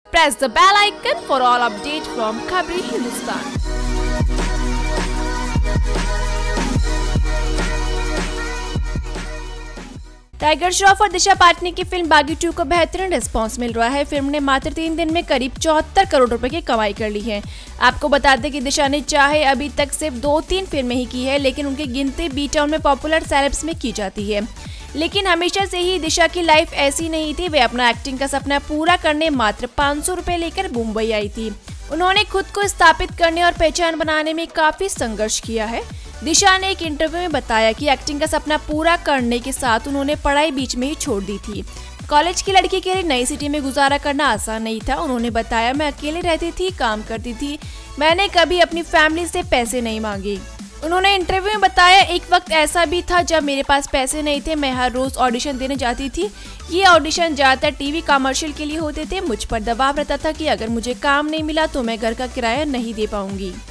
Press the bell icon for all updates from Khabri Hindustan. Tiger Shroff और दिशा पाटनी की film बागी 2 को बेहतरीन रिस्पांस मिल रहा है। फिल्म ने मात्र 3 दिन में करीब 74 करोड़ रुपए की कमाई कर ली है। आपको बता दें कि दिशा ने चाहे अभी तक सिर्फ 2-3 फिल्में ही की है, लेकिन उनकी गिनती बी टाउन में पॉपुलर सेलेब्स में की जाती है। लेकिन हमेशा से ही दिशा की लाइफ ऐसी नहीं थी। वे अपना एक्टिंग का सपना पूरा करने मात्र 500 रुपए लेकर मुंबई आई थी। उन्होंने खुद को स्थापित करने और पहचान बनाने में काफी संघर्ष किया है। दिशा ने एक इंटरव्यू में बताया कि एक्टिंग का सपना पूरा करने के साथ उन्होंने पढ़ाई बीच में ही छोड़ दी थी। कॉलेज की लड़की के लिए नई सिटी में गुजारा करना आसान नहीं था। उन्होंने बताया, मैं अकेले रहती थी, काम करती थी, मैंने कभी अपनी फैमिली से पैसे नहीं मांगे। उन्होंने इंटरव्यू में बताया, एक वक्त ऐसा भी था जब मेरे पास पैसे नहीं थे। मैं हर रोज ऑडिशन देने जाती थी। ये ऑडिशन ज्यादातर टीवी कमर्शियल के लिए होते थे। मुझ पर दबाव रहता था कि अगर मुझे काम नहीं मिला तो मैं घर का किराया नहीं दे पाऊंगी।